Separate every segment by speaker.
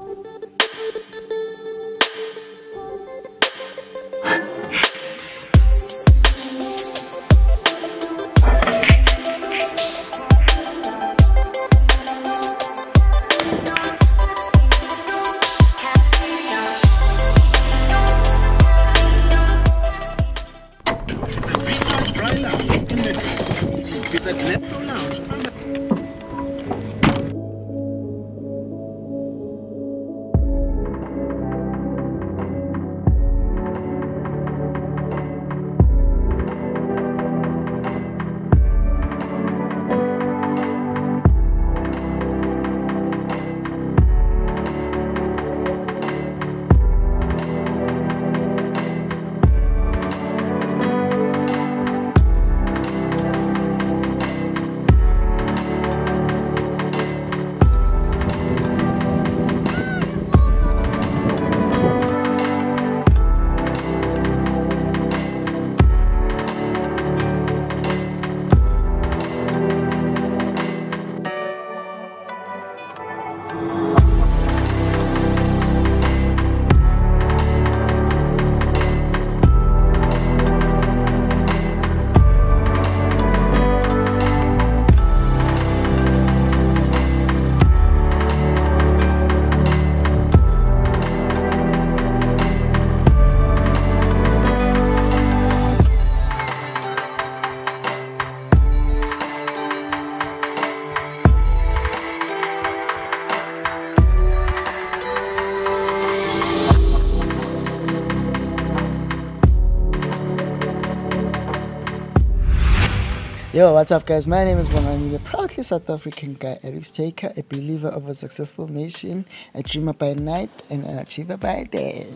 Speaker 1: Yo, what's up, guys? My name is Bongani, the proudly South African guy, a risk taker, a believer of a successful nation, a dreamer by night, and an achiever by day.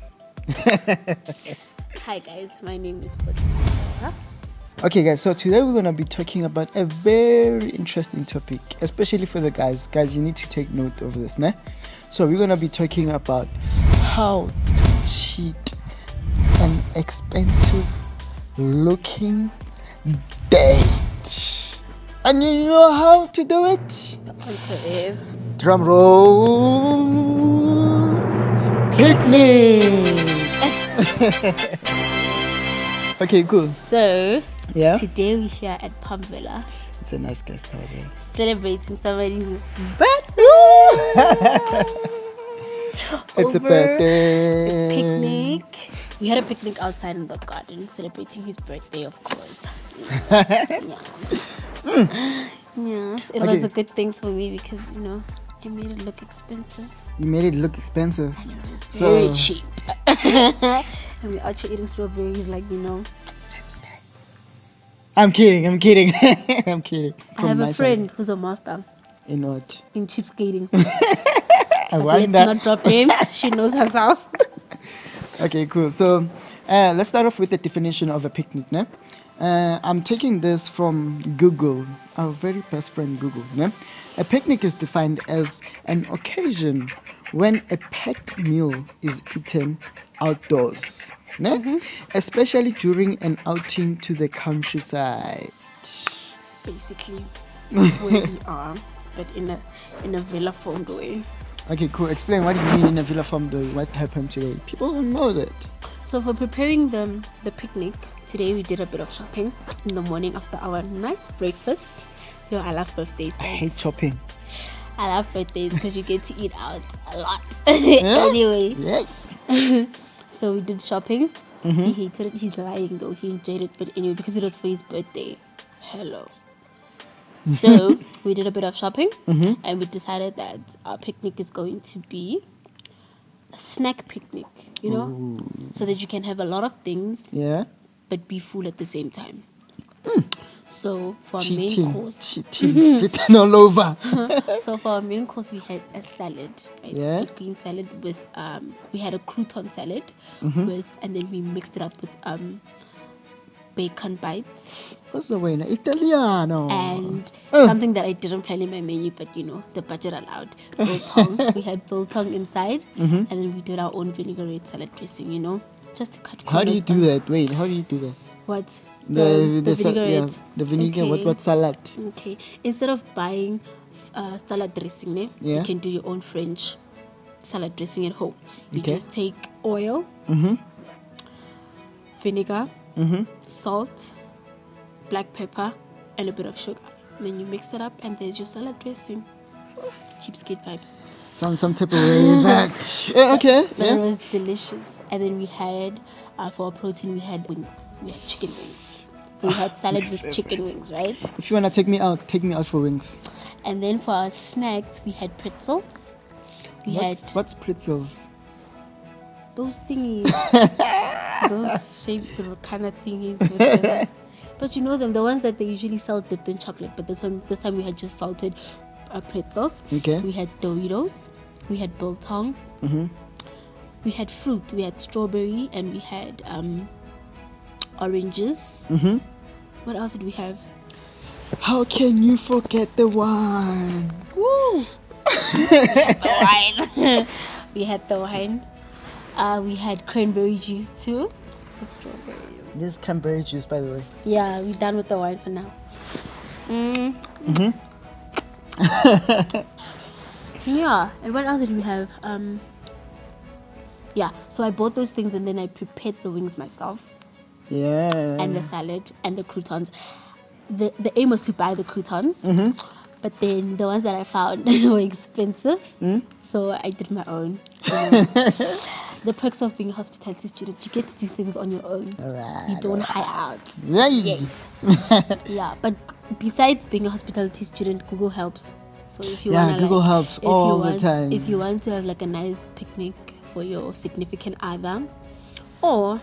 Speaker 2: Hi, guys. My name is Bongani.
Speaker 1: Okay, guys, so today we're going to be talking about a very interesting topic, especially for the guys. Guys, you need to take note of this, né? So we're going to be talking about how to cheat an expensive looking date. And you know how to do it?
Speaker 2: The answer is
Speaker 1: drum roll. Picnic. Okay, cool.
Speaker 2: So
Speaker 1: Yeah,
Speaker 2: today we're here at Palm Villa
Speaker 1: it's a nice guest house.
Speaker 2: celebrating somebody's birthday.
Speaker 1: It's a
Speaker 2: Over
Speaker 1: birthday
Speaker 2: picnic. We had a picnic outside in the garden celebrating his birthday, of course. Yeah. Yes, it was
Speaker 1: Okay.
Speaker 2: a good thing for me because I made it look expensive
Speaker 1: You made it look expensive.
Speaker 2: and it was
Speaker 1: So-
Speaker 2: very cheap. And we're out here eating strawberries like
Speaker 1: I'm kidding. I'm kidding.
Speaker 2: I have a friend who's a master
Speaker 1: In what?
Speaker 2: in cheap skating.
Speaker 1: I
Speaker 2: But
Speaker 1: want
Speaker 2: let's
Speaker 1: that.
Speaker 2: not drop names. She knows herself.
Speaker 1: Okay, cool. So let's start off with the definition of a picnic. Ne? I'm taking this from Google, our very best friend Google. Ne? A picnic is defined as an occasion when a packed meal is eaten outdoors, ne? Especially during an outing to the countryside.
Speaker 2: Basically, where we are, but in a villa formed way.
Speaker 1: Okay, cool. Explain, what do you mean in a villa farm though? What happened today? People don't know that.
Speaker 2: So for preparing the picnic today, we did a bit of shopping in the morning after our nice breakfast. I love birthdays.
Speaker 1: I
Speaker 2: Guys.
Speaker 1: hate shopping.
Speaker 2: I love birthdays because you get to eat out a lot. Anyway,
Speaker 1: Yeah.
Speaker 2: so we did shopping. He hated it. He's lying though. He enjoyed it, but anyway, because it was for his birthday. Hello. So we did a bit of shopping, and we decided that our picnic is going to be a snack picnic. So that you can have a lot of things
Speaker 1: Yeah.
Speaker 2: but be full at the same time. So for our main
Speaker 1: Cheating.
Speaker 2: course,
Speaker 1: Cheating. Written all over.
Speaker 2: so for our main course, we had a salad, right?
Speaker 1: Yeah.
Speaker 2: A green salad with we had a crouton salad with, and then we mixed it up with bacon bites
Speaker 1: What's the way? Italiano.
Speaker 2: and something that I didn't plan in my menu, but the budget allowed. Biltong. We had biltong inside, and then we did our own vinaigrette salad dressing. Just to cut.
Speaker 1: How do you
Speaker 2: corners
Speaker 1: do
Speaker 2: down.
Speaker 1: that? Wait, how do you do that?
Speaker 2: What?
Speaker 1: The
Speaker 2: vinaigrette.
Speaker 1: the vinegar.
Speaker 2: Okay.
Speaker 1: What salad?
Speaker 2: Okay. Instead of buying salad dressing,
Speaker 1: Yeah.
Speaker 2: you can do your own French salad dressing at home. You
Speaker 1: Okay.
Speaker 2: just take oil, vinegar, salt, black pepper, and a bit of sugar. Then you mix it up, and there's your salad dressing. Cheapskate vibes.
Speaker 1: Sounds some type of way back. Yeah, okay.
Speaker 2: But
Speaker 1: Yeah.
Speaker 2: it was delicious. And then we had, for our protein, we had wings. We had chicken wings. So we had salad with chicken wings, right?
Speaker 1: If you wanna take me out for wings.
Speaker 2: And then for our snacks, we had pretzels. We
Speaker 1: What's pretzels?
Speaker 2: had those thingies, those shaped kind of thingies. With the, but you know them, the ones that they usually sell dipped in chocolate. But this time we had just salted pretzels.
Speaker 1: Okay.
Speaker 2: We had Doritos. We had biltong. We had fruit. We had strawberry, and we had oranges. What else did we have?
Speaker 1: How can you forget the wine?
Speaker 2: Woo! The wine. We had the wine. We had cranberry juice too. The strawberries.
Speaker 1: This is cranberry juice, by the way.
Speaker 2: Yeah, we're done with the wine for now. Yeah, and what else did we have? Yeah, so I bought those things and then I prepared the wings myself.
Speaker 1: Yeah.
Speaker 2: And the salad and the croutons. The aim was to buy the croutons, but then the ones that I found were expensive, so I did my own. The perks of being a hospitality student, you get to do things on your own.
Speaker 1: Alright.
Speaker 2: You don't hire out.
Speaker 1: Right.
Speaker 2: Yeah, but besides being a hospitality student, Google helps. So if you
Speaker 1: Yeah,
Speaker 2: wanna,
Speaker 1: Google helps
Speaker 2: if
Speaker 1: all
Speaker 2: you
Speaker 1: the
Speaker 2: want,
Speaker 1: time.
Speaker 2: If you want to have like a nice picnic for your significant other, or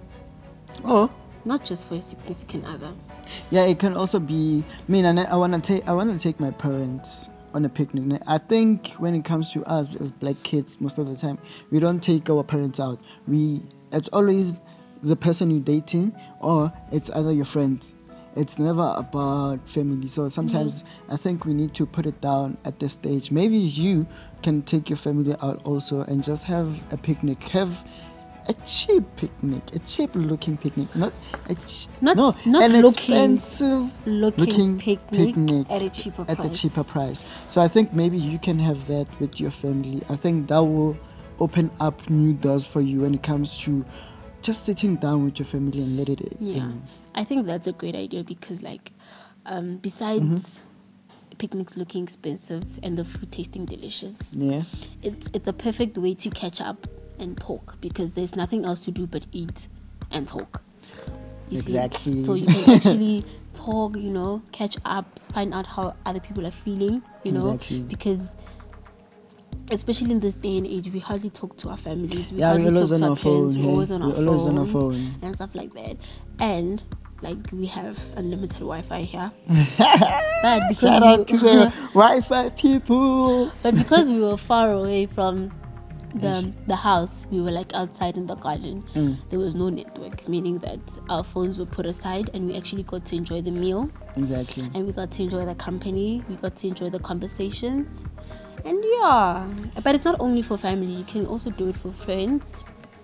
Speaker 2: not just for your significant other.
Speaker 1: Yeah, it can also be. I wanna take my parents on a picnic. I think when it comes to us as black kids, most of the time we don't take our parents out. It's always the person you're dating, or it's either your friends. It's never about family. So sometimes I think we need to put it down at this stage. Maybe you can take your family out also and just have a picnic. Have a cheap picnic, a cheap looking picnic, not an expensive looking picnic
Speaker 2: at a cheaper price.
Speaker 1: At a cheaper price. So I think maybe you can have that with your family. I think that will open up new doors for you when it comes to just sitting down with your family and let it in.
Speaker 2: I think that's a great idea because besides picnics looking expensive and the food tasting delicious, it's a perfect way to catch up and talk because there's nothing else to do but eat and talk. You
Speaker 1: exactly.
Speaker 2: See? So you can actually talk, catch up, find out how other people are feeling,
Speaker 1: exactly.
Speaker 2: Because especially in this day and age, we hardly talk to our families. We
Speaker 1: we're always on our phone.
Speaker 2: We're always on our phone and stuff like that. And we have unlimited Wi-Fi here. But because
Speaker 1: shout out to the Wi-Fi people.
Speaker 2: But because we were far away from the house, we were outside in the garden. There was no network, meaning that our phones were put aside and we actually got to enjoy the meal.
Speaker 1: Exactly.
Speaker 2: And we got to enjoy the company. We got to enjoy the conversations. And but it's not only for family. You can also do it for friends.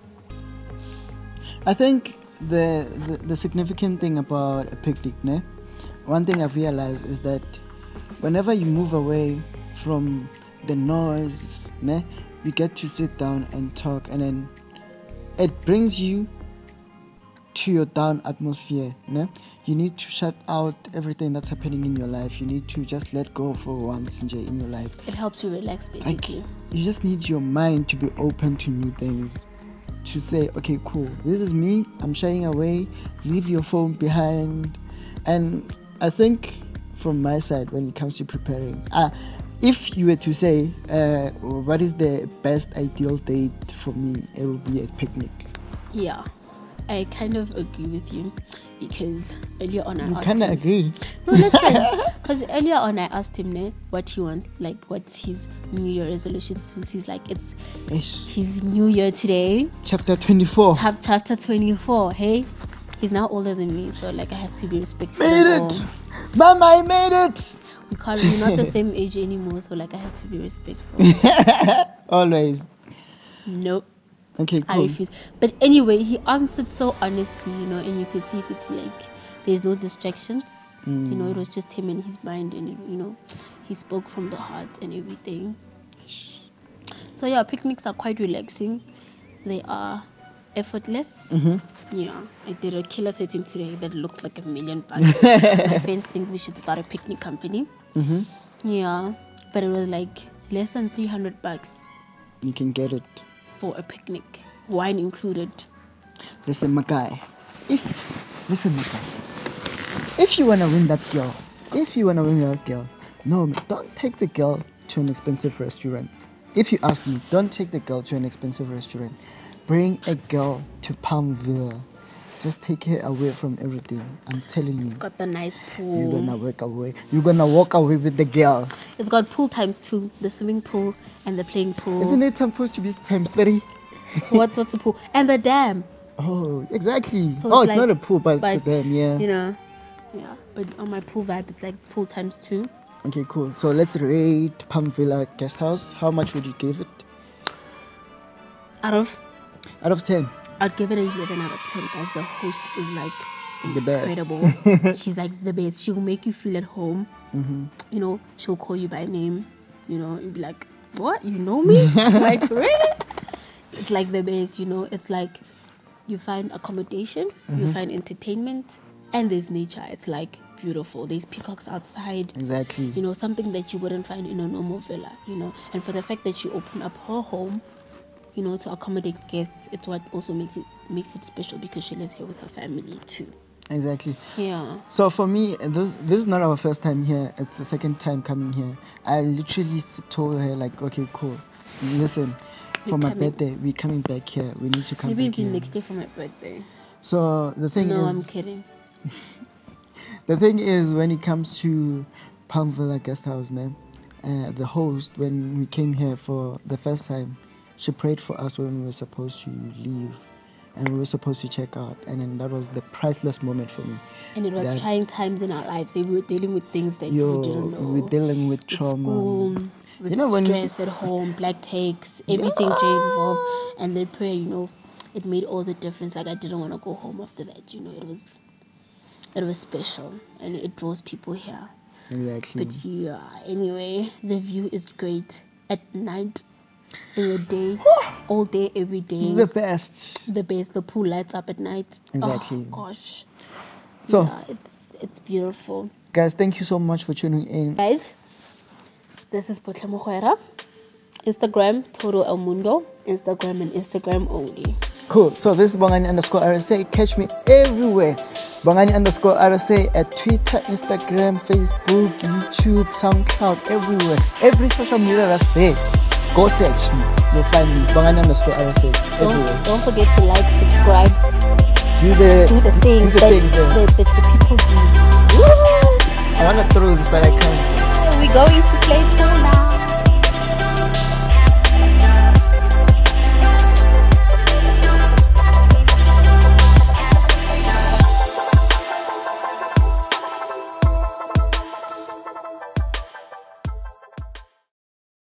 Speaker 1: I think the significant thing about a picnic, one thing I've realized is that whenever you move away from the noise, you get to sit down and talk, and then it brings you to your down atmosphere. You need to shut out everything that's happening in your life. You need to just let go for once in your life.
Speaker 2: It helps you relax, basically.
Speaker 1: You just need your mind to be open to new things, to say, okay, cool, this is me, I'm shying away, leave your phone behind. And I think from my side, when it comes to preparing, if you were to say what is the best ideal date for me, it would be a picnic.
Speaker 2: Yeah, I kind of agree with you because earlier on I asked him. You
Speaker 1: kind of agree?
Speaker 2: No, listen, because earlier on I asked him what he wants, what's his New Year resolution, since he's it's his New Year today.
Speaker 1: Chapter 24.
Speaker 2: Chapter 24, hey? He's now older than me, so I have to be respectful.
Speaker 1: Made it! Mama, I made it!
Speaker 2: We're not the same age anymore, so I have to be respectful.
Speaker 1: Always.
Speaker 2: Nope.
Speaker 1: Okay, cool.
Speaker 2: I refuse. But anyway, he answered so honestly, and you could see there's no distractions. It was just him and his mind, and he spoke from the heart and everything. So yeah, picnics are quite relaxing. They are effortless. Yeah, I did a killer setting today that looks like $1 million. My friends think we should start a picnic company. Yeah, but it was like less than $300
Speaker 1: You can get it.
Speaker 2: for a picnic, wine included.
Speaker 1: Listen, Makai. If you wanna win that girl, no, don't take the girl to an expensive restaurant. If you ask me, don't take the girl to an expensive restaurant. Bring a girl to Palmville. Just take her away from everything. I'm telling you.
Speaker 2: It's got the nice pool.
Speaker 1: You're gonna walk away. You're gonna walk away with the girl.
Speaker 2: It's got pool times 2, the swimming pool and the playing pool.
Speaker 1: Isn't it supposed to be times 3?
Speaker 2: What's the pool? And the dam.
Speaker 1: Oh, exactly.
Speaker 2: So
Speaker 1: It's
Speaker 2: like-
Speaker 1: not a pool, but it's a dam, yeah.
Speaker 2: You know, yeah. But on my pool vibe, it's like pool times 2.
Speaker 1: Okay, cool. So let's rate Palm Villa Guest House. How much would you give it?
Speaker 2: Out of
Speaker 1: 10.
Speaker 2: I'd give it a 11 out of 10, guys. The host is like
Speaker 1: The best.
Speaker 2: incredible. She's like the best. She'll make you feel at home.
Speaker 1: Mm-hmm.
Speaker 2: You know, she'll call you by name. You know, you'll be like, what? You know me? Like, really? It's like the best, you know. It's like you find accommodation, you find entertainment, and there's nature. It's like beautiful. There's peacocks outside.
Speaker 1: Exactly.
Speaker 2: You know, something that you wouldn't find in a normal villa, you know. And for the fact that she opened up her home, you know, to accommodate guests, it's what also makes it special, because she lives here with her family too.
Speaker 1: Exactly.
Speaker 2: Yeah.
Speaker 1: So for me, this is not our first time here. It's the second time coming here. I literally told her like, okay, cool. Listen, for my birthday, we're coming back here. We need to come
Speaker 2: Maybe
Speaker 1: back
Speaker 2: even
Speaker 1: here.
Speaker 2: next year for my birthday.
Speaker 1: So the thing
Speaker 2: No,
Speaker 1: is,
Speaker 2: I'm kidding.
Speaker 1: the thing is, when it comes to Palm Villa Guest House, the host, when we came here for the first time, she prayed for us when we were supposed to leave and we were supposed to check out, and then that was the priceless moment for me.
Speaker 2: And it was
Speaker 1: That-
Speaker 2: trying times in our lives. We were dealing with things that we didn't know.
Speaker 1: We're dealing with
Speaker 2: With
Speaker 1: trauma.
Speaker 2: school, with
Speaker 1: You know, when-
Speaker 2: stress at home, black takes, everything Jay involved, and then prayer, you know, it made all the difference. Like, I didn't want to go home after that, you know. It was special, and it draws people here.
Speaker 1: Exactly.
Speaker 2: But yeah, anyway, the view is great at night, in the day, all day, every day.
Speaker 1: The best.
Speaker 2: The best. The pool lights up at night.
Speaker 1: Exactly.
Speaker 2: Oh gosh.
Speaker 1: So,
Speaker 2: Yeah, it's beautiful.
Speaker 1: guys, thank you so much for tuning in.
Speaker 2: Guys, this is Potle Moguera. Instagram, Todo El Mundo. Instagram and Instagram only.
Speaker 1: Cool. So this is Bongani_RSA. Catch me everywhere. Bongani_RSA at Twitter, Instagram, Facebook, YouTube, SoundCloud, everywhere. Every social media that's there. Go search me. You'll find me. Bongani_RSA everywhere.
Speaker 2: Don't forget to like, subscribe,
Speaker 1: Do the
Speaker 2: things
Speaker 1: there.
Speaker 2: that the people do.
Speaker 1: I wanna throw this, but I can't.
Speaker 2: We're going to play pool now.